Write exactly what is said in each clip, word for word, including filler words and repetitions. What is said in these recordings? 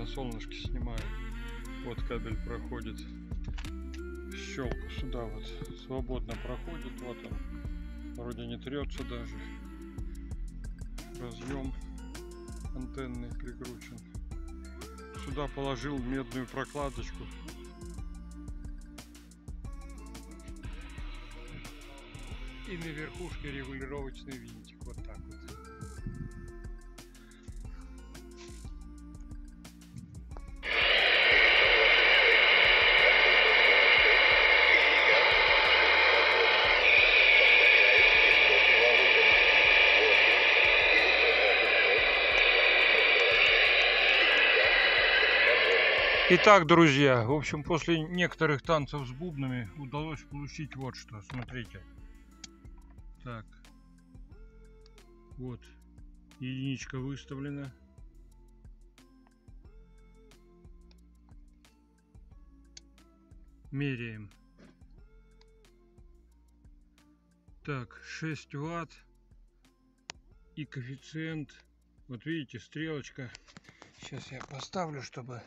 солнышке снимаю. Вот кабель проходит. Щелку сюда вот свободно проходит. Вот он. Вроде не трется даже. Разъем антенный прикручен. Сюда положил медную прокладочку. И на верхушке регулировочный винтик. Вот так вот. Итак, друзья, в общем, после некоторых танцев с бубнами удалось получить вот что. Смотрите. Так. Вот. Единичка выставлена. Меряем. Так, шесть ватт. И коэффициент. Вот видите, стрелочка. Сейчас я поставлю, чтобы...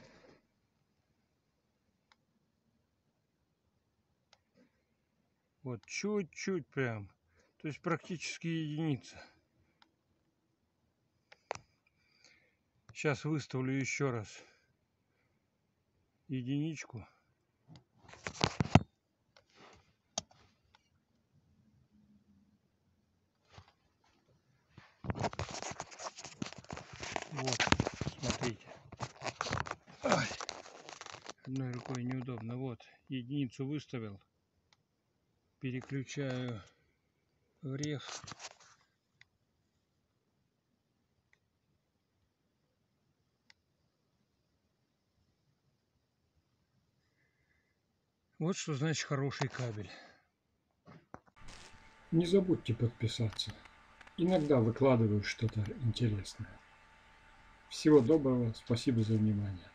Вот чуть-чуть прям. То есть практически единица. Сейчас выставлю еще раз единичку. Вот, смотрите. Ай, одной рукой неудобно. Вот, единицу выставил. Переключаю в реф. Вот что значит хороший кабель. Не забудьте подписаться. Иногда выкладываю что-то интересное. Всего доброго, спасибо за внимание.